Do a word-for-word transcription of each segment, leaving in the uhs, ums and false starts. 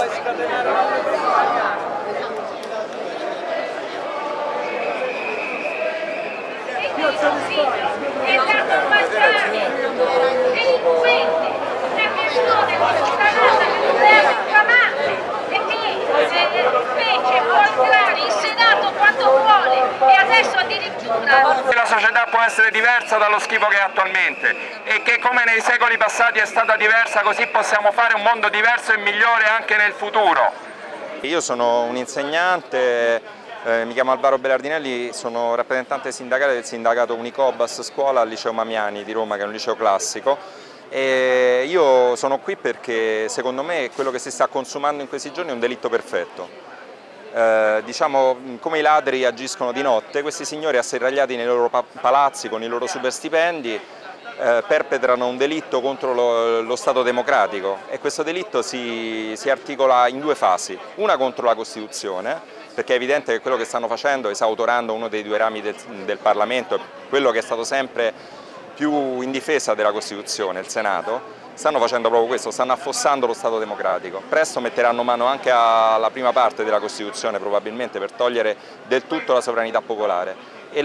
La società può essere diversa dallo schifo che è attualmente e che come nei secoli passati è stata diversa, così possiamo fare un mondo diverso e migliore anche nel futuro. Io sono un insegnante, eh, mi chiamo Alvaro Belardinelli, sono rappresentante sindacale del sindacato Unicobas Scuola al Liceo Mamiani di Roma, che è un liceo classico. E io sono qui perché secondo me quello che si sta consumando in questi giorni è un delitto perfetto. Eh, diciamo, come i ladri agiscono di notte, questi signori asserragliati nei loro pa palazzi con i loro super stipendi eh, perpetrano un delitto contro lo, lo Stato democratico, e questo delitto si, si articola in due fasi: una contro la Costituzione, perché è evidente che quello che stanno facendo, esautorando uno dei due rami del, del Parlamento, è quello che è stato sempre più in difesa della Costituzione, il Senato. Stanno facendo proprio questo, stanno affossando lo Stato democratico. Presto metteranno mano anche alla prima parte della Costituzione, probabilmente, per togliere del tutto la sovranità popolare. E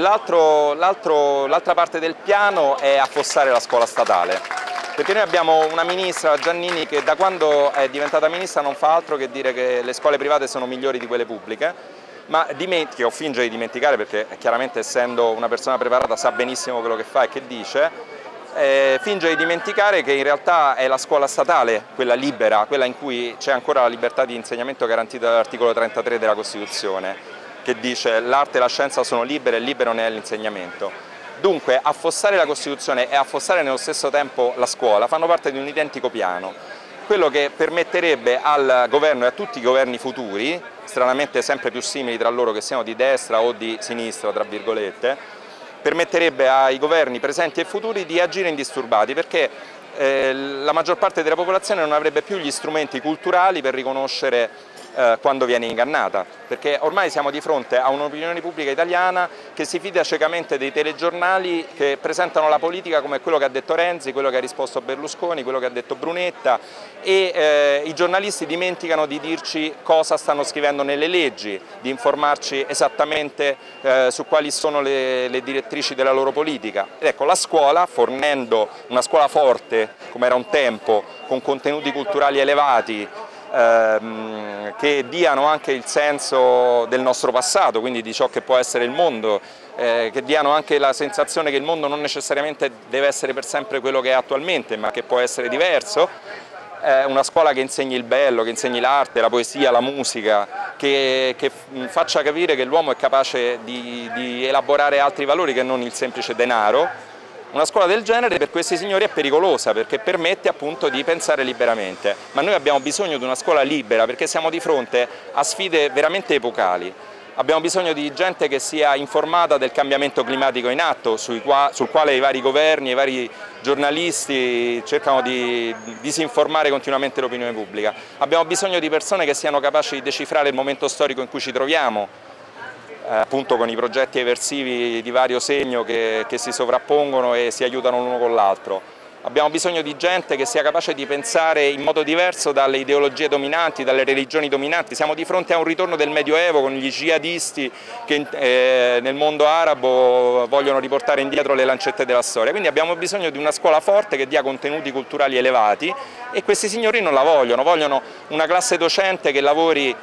l'altra parte del piano è affossare la scuola statale, perché noi abbiamo una ministra, Giannini, che da quando è diventata ministra non fa altro che dire che le scuole private sono migliori di quelle pubbliche, ma dimentica o finge di dimenticare, perché chiaramente, essendo una persona preparata, sa benissimo quello che fa e che dice. Eh, finge di dimenticare che in realtà è la scuola statale, quella libera, quella in cui c'è ancora la libertà di insegnamento garantita dall'articolo trentatré della Costituzione, che dice l'arte e la scienza sono libere e libero ne è l'insegnamento. Dunque affossare la Costituzione e affossare nello stesso tempo la scuola fanno parte di un identico piano, quello che permetterebbe al governo e a tutti i governi futuri, stranamente sempre più simili tra loro, che siano di destra o di sinistra, tra virgolette, permetterebbe ai governi presenti e futuri di agire indisturbati, perché eh, la maggior parte della popolazione non avrebbe più gli strumenti culturali per riconoscere eh, quando viene ingannata, perché ormai siamo di fronte a un'opinione pubblica italiana che si fida ciecamente dei telegiornali che presentano la politica come quello che ha detto Renzi, quello che ha risposto Berlusconi, quello che ha detto Brunetta, e eh, i giornalisti dimenticano di dirci cosa stanno scrivendo nelle leggi, di informarci esattamente eh, su quali sono le, le direttrici della loro politica. Ed ecco, la scuola, fornendo una scuola forte, come era un tempo, con contenuti culturali elevati, ehm, che diano anche il senso del nostro passato, quindi di ciò che può essere il mondo, eh, che diano anche la sensazione che il mondo non necessariamente deve essere per sempre quello che è attualmente, ma che può essere diverso. Una scuola che insegni il bello, che insegni l'arte, la poesia, la musica, che, che faccia capire che l'uomo è capace di, di elaborare altri valori che non il semplice denaro. Una scuola del genere per questi signori è pericolosa, perché permette appunto di pensare liberamente, ma noi abbiamo bisogno di una scuola libera, perché siamo di fronte a sfide veramente epocali. Abbiamo bisogno di gente che sia informata del cambiamento climatico in atto, sul quale i vari governi e i vari giornalisti cercano di disinformare continuamente l'opinione pubblica. Abbiamo bisogno di persone che siano capaci di decifrare il momento storico in cui ci troviamo, eh, appunto con i progetti eversivi di vario segno che, che si sovrappongono e si aiutano l'uno con l'altro. Abbiamo bisogno di gente che sia capace di pensare in modo diverso dalle ideologie dominanti, dalle religioni dominanti. Siamo di fronte a un ritorno del Medioevo con gli jihadisti che eh, nel mondo arabo vogliono riportare indietro le lancette della storia. Quindi abbiamo bisogno di una scuola forte che dia contenuti culturali elevati, e questi signori non la vogliono, vogliono una classe docente che lavori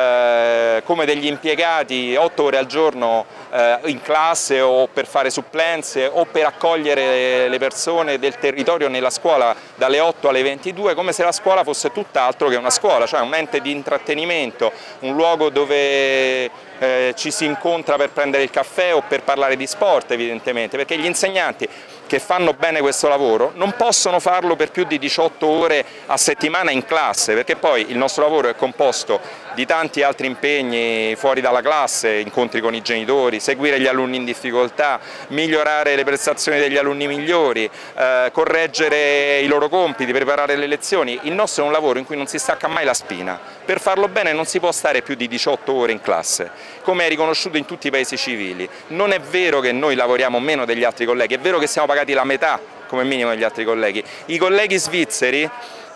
eh, come degli impiegati otto ore al giorno eh, in classe, o per fare supplenze, o per accogliere le persone del territorio nella scuola dalle otto alle ventidue, come se la scuola fosse tutt'altro che una scuola, cioè un ente di intrattenimento, un luogo dove eh, ci si incontra per prendere il caffè o per parlare di sport, evidentemente, perché gli insegnanti che fanno bene questo lavoro non possono farlo per più di diciotto ore a settimana in classe, perché poi il nostro lavoro è composto di tanti altri impegni fuori dalla classe, incontri con i genitori, seguire gli alunni in difficoltà, migliorare le prestazioni degli alunni migliori, eh, correggere i loro compiti, preparare le lezioni. Il nostro è un lavoro in cui non si stacca mai la spina. Per farlo bene non si può stare più di diciotto ore in classe, come è riconosciuto in tutti i paesi civili. Non è vero che noi lavoriamo meno degli altri colleghi, è vero che siamo pagati la metà come minimo degli altri colleghi. I colleghi svizzeri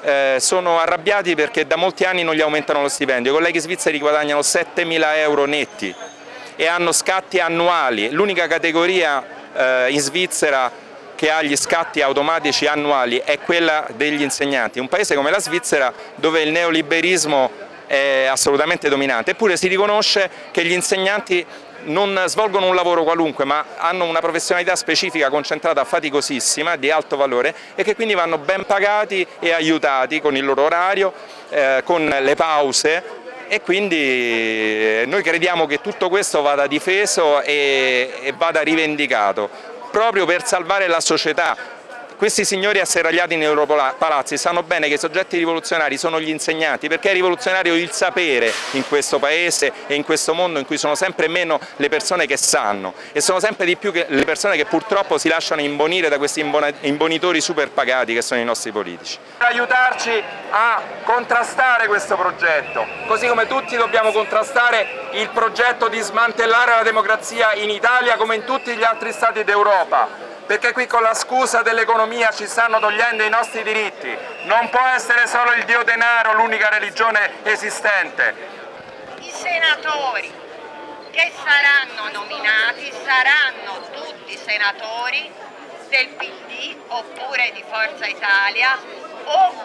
eh, sono arrabbiati perché da molti anni non gli aumentano lo stipendio. I colleghi svizzeri guadagnano settemila euro netti e hanno scatti annuali. L'unica categoria eh, in Svizzera che ha gli scatti automatici annuali è quella degli insegnanti. Un paese come la Svizzera, dove il neoliberismo è assolutamente dominante, eppure si riconosce che gli insegnanti non svolgono un lavoro qualunque, ma hanno una professionalità specifica concentrata, faticosissima, di alto valore, e che quindi vanno ben pagati e aiutati con il loro orario, eh, con le pause, e quindi noi crediamo che tutto questo vada difeso e, e vada rivendicato, proprio per salvare la società. Questi signori asserragliati nei loro palazzi sanno bene che i soggetti rivoluzionari sono gli insegnanti, perché è rivoluzionario il sapere in questo paese e in questo mondo in cui sono sempre meno le persone che sanno e sono sempre di più le persone che purtroppo si lasciano imbonire da questi imbonitori super pagati che sono i nostri politici. Per aiutarci a contrastare questo progetto, così come tutti dobbiamo contrastare il progetto di smantellare la democrazia in Italia come in tutti gli altri stati d'Europa. Perché qui con la scusa dell'economia ci stanno togliendo i nostri diritti. Non può essere solo il dio denaro l'unica religione esistente. I senatori che saranno nominati saranno tutti senatori del P D oppure di Forza Italia o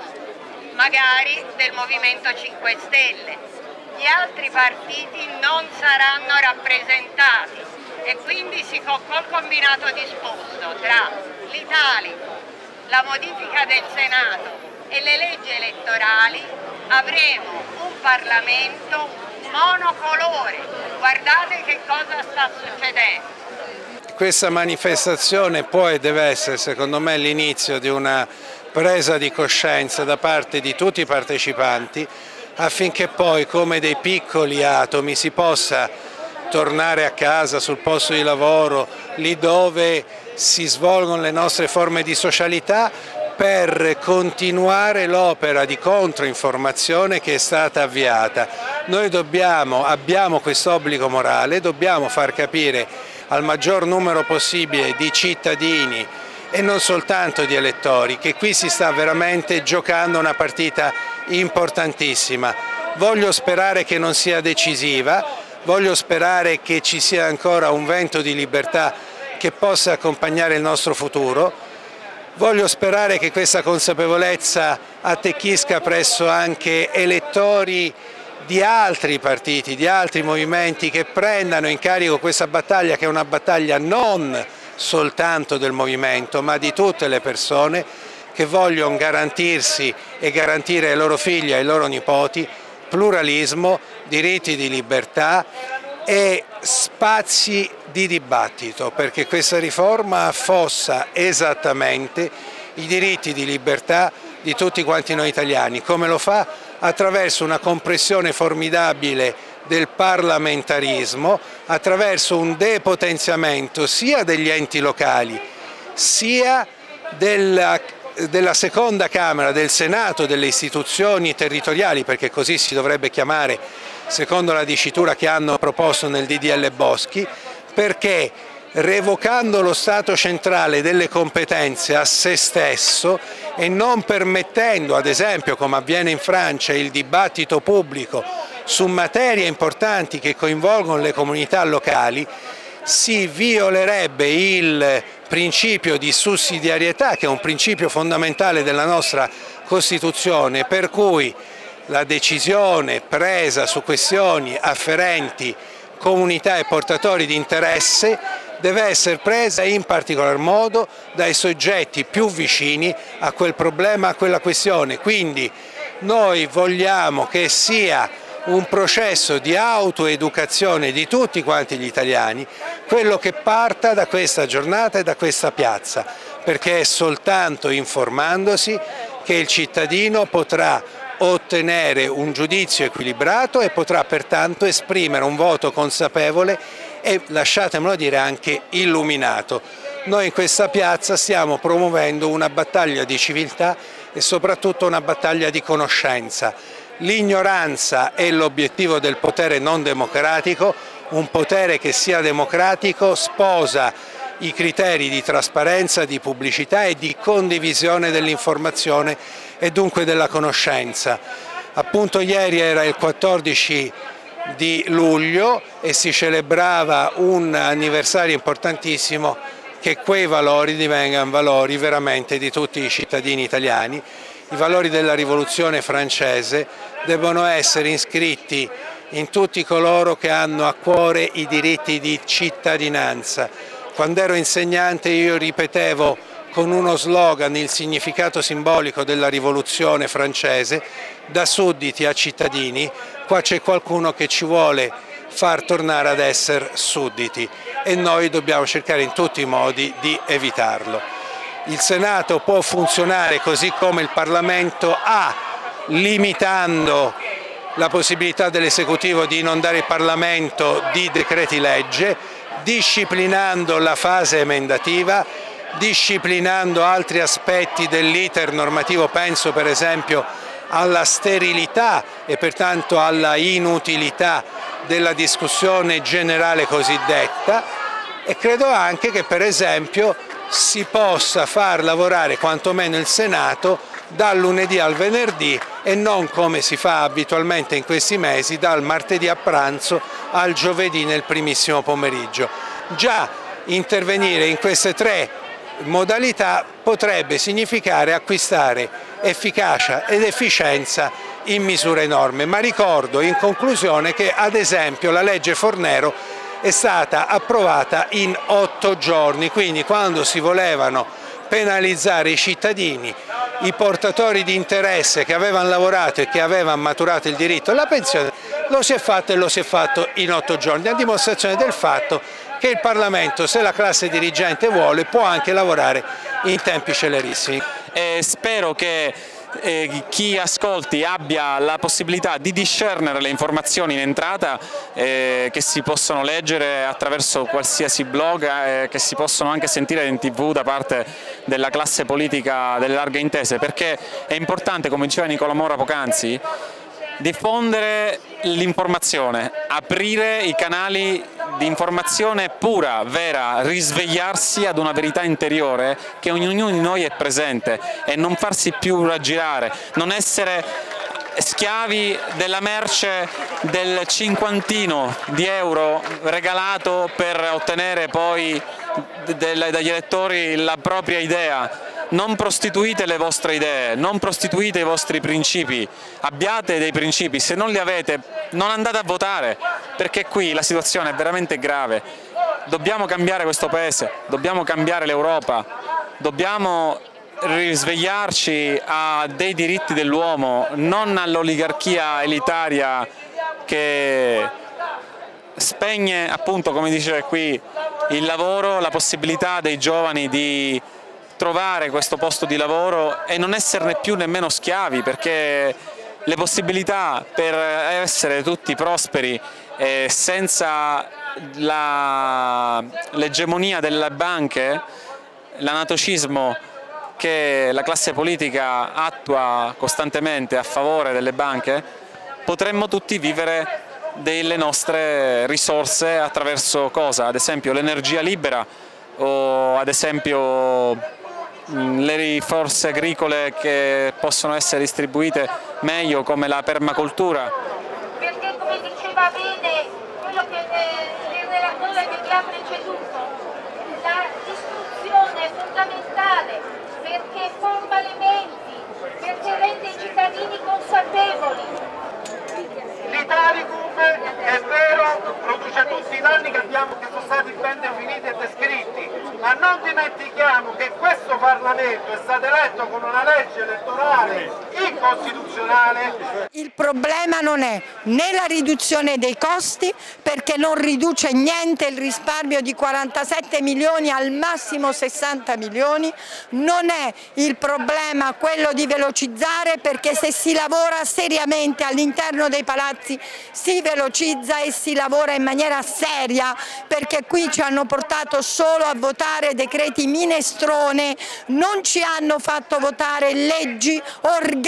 magari del Movimento cinque Stelle. Gli altri partiti non saranno rappresentati. E quindi si fa col combinato disposto tra l'Italico, la modifica del Senato e le leggi elettorali avremo un Parlamento monocolore. Guardate che cosa sta succedendo. Questa manifestazione può e deve essere, secondo me, l'inizio di una presa di coscienza da parte di tutti i partecipanti, affinché poi, come dei piccoli atomi, si possa tornare a casa, sul posto di lavoro, lì dove si svolgono le nostre forme di socialità, per continuare l'opera di controinformazione che è stata avviata. Noi dobbiamo, abbiamo questo obbligo morale, dobbiamo far capire al maggior numero possibile di cittadini e non soltanto di elettori che qui si sta veramente giocando una partita importantissima. Voglio sperare che non sia decisiva. Voglio sperare che ci sia ancora un vento di libertà che possa accompagnare il nostro futuro. Voglio sperare che questa consapevolezza attecchisca presso anche elettori di altri partiti, di altri movimenti, che prendano in carico questa battaglia, che è una battaglia non soltanto del movimento, ma di tutte le persone che vogliono garantirsi e garantire ai loro figli e ai loro nipoti pluralismo, diritti di libertà e spazi di dibattito, perché questa riforma affossa esattamente i diritti di libertà di tutti quanti noi italiani. Come lo fa? Attraverso una compressione formidabile del parlamentarismo, attraverso un depotenziamento sia degli enti locali sia della della seconda Camera, del Senato, delle istituzioni territoriali, perché così si dovrebbe chiamare secondo la dicitura che hanno proposto nel D D L Boschi, perché revocando lo Stato centrale delle competenze a se stesso e non permettendo, ad esempio come avviene in Francia, il dibattito pubblico su materie importanti che coinvolgono le comunità locali, si violerebbe il principio di sussidiarietà, che è un principio fondamentale della nostra Costituzione, per cui la decisione presa su questioni afferenti comunità e portatori di interesse deve essere presa in particolar modo dai soggetti più vicini a quel problema, a quella questione. Quindi noi vogliamo che sia un processo di autoeducazione di tutti quanti gli italiani, quello che parta da questa giornata e da questa piazza, perché è soltanto informandosi che il cittadino potrà ottenere un giudizio equilibrato e potrà pertanto esprimere un voto consapevole e, lasciatemelo dire, anche illuminato. Noi in questa piazza stiamo promuovendo una battaglia di civiltà e soprattutto una battaglia di conoscenza. L'ignoranza è l'obiettivo del potere non democratico, un potere che sia democratico sposa i criteri di trasparenza, di pubblicità e di condivisione dell'informazione e dunque della conoscenza. Appunto ieri era il quattordici di luglio e si celebrava un anniversario importantissimo, che quei valori divengano valori veramente di tutti i cittadini italiani. I valori della rivoluzione francese debbono essere iscritti in tutti coloro che hanno a cuore i diritti di cittadinanza. Quando ero insegnante io ripetevo con uno slogan il significato simbolico della rivoluzione francese: da sudditi a cittadini. Qua c'è qualcuno che ci vuole far tornare ad essere sudditi e noi dobbiamo cercare in tutti i modi di evitarlo. Il Senato può funzionare così come il Parlamento ha, limitando la possibilità dell'esecutivo di inondare il Parlamento di decreti legge, disciplinando la fase emendativa, disciplinando altri aspetti dell'iter normativo, penso per esempio alla sterilità e pertanto alla inutilità della discussione generale cosiddetta, e credo anche che per esempio si possa far lavorare quantomeno il Senato dal lunedì al venerdì e non come si fa abitualmente in questi mesi dal martedì a pranzo al giovedì nel primissimo pomeriggio. Già intervenire in queste tre modalità potrebbe significare acquistare efficacia ed efficienza in misura enorme, ma ricordo in conclusione che ad esempio la legge Fornero è stata approvata in otto giorni, quindi quando si volevano penalizzare i cittadini, i portatori di interesse che avevano lavorato e che avevano maturato il diritto alla pensione, lo si è fatto e lo si è fatto in otto giorni, a dimostrazione del fatto che il Parlamento, se la classe dirigente vuole, può anche lavorare in tempi celerissimi. E spero che eh, chi ascolti abbia la possibilità di discernere le informazioni in entrata eh, che si possono leggere attraverso qualsiasi blog, eh, che si possono anche sentire in tv da parte della classe politica delle larghe intese, perché è importante, come diceva Nicola Mora poc'anzi, diffondere l'informazione, aprire i canali di informazione pura, vera, risvegliarsi ad una verità interiore che ognuno di noi è presente e non farsi più raggirare, non essere schiavi della merce del cinquantino di euro regalato per ottenere poi dagli elettori la propria idea. Non prostituite le vostre idee, non prostituite i vostri principi, abbiate dei principi, se non li avete non andate a votare, perché qui la situazione è veramente grave. Dobbiamo cambiare questo paese, dobbiamo cambiare l'Europa, dobbiamo risvegliarci a dei diritti dell'uomo, non all'oligarchia elitaria che spegne, appunto, come dice qui, il lavoro, la possibilità dei giovani di trovare questo posto di lavoro e non esserne più nemmeno schiavi, perché le possibilità per essere tutti prosperi eh, senza l'egemonia delle banche, l'anatocismo che la classe politica attua costantemente a favore delle banche, potremmo tutti vivere delle nostre risorse attraverso cosa? Ad esempio l'energia libera o ad esempio le risorse agricole che possono essere distribuite meglio, come la permacultura. Perché, come diceva bene quello che il relatore che mi ha preceduto, l'istruzione è fondamentale perché forma le menti, perché rende i cittadini consapevoli. L'Italicum, è vero, produce tutti i danni che, abbiamo, che sono stati ben definiti e descritti, ma non dimentichiamo che questo Parlamento è stato eletto con una legge elettorale incostituzionale. Il problema non è né la riduzione dei costi, perché non riduce niente il risparmio di quarantasette milioni al massimo sessanta milioni, non è il problema quello di velocizzare, perché se si lavora seriamente all'interno dei palazzi si velocizza e si lavora in maniera seria, perché qui ci hanno portato solo a votare decreti minestrone, non ci hanno fatto votare leggi organiche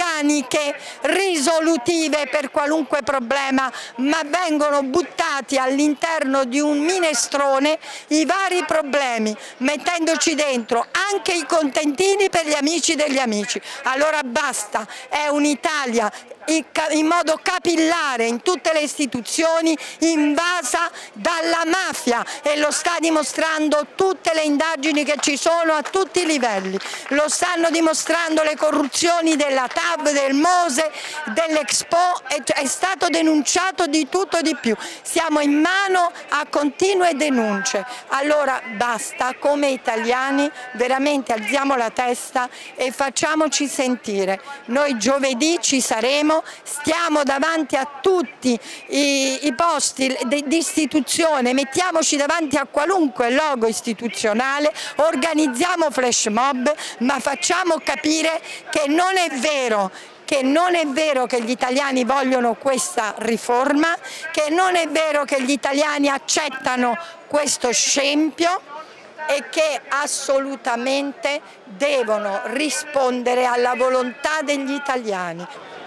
organiche risolutive per qualunque problema, ma vengono buttati all'interno di un minestrone i vari problemi, mettendoci dentro anche i contentini per gli amici degli amici. Allora basta, è un'Italia in modo capillare in tutte le istituzioni invasa dalla mafia, e lo sta dimostrando tutte le indagini che ci sono a tutti i livelli, lo stanno dimostrando le corruzioni della T A V, del Mose, dell'Expo, è stato denunciato di tutto e di più, siamo in mano a continue denunce. Allora basta, come italiani veramente alziamo la testa e facciamoci sentire. Noi giovedì ci saremo, stiamo davanti a tutti i, i posti di istituzione, mettiamoci davanti a qualunque logo istituzionale, organizziamo flash mob, ma facciamo capire che non è vero che non è vero che gli italiani vogliono questa riforma, che non è vero che gli italiani accettano questo scempio e che assolutamente devono rispondere alla volontà degli italiani.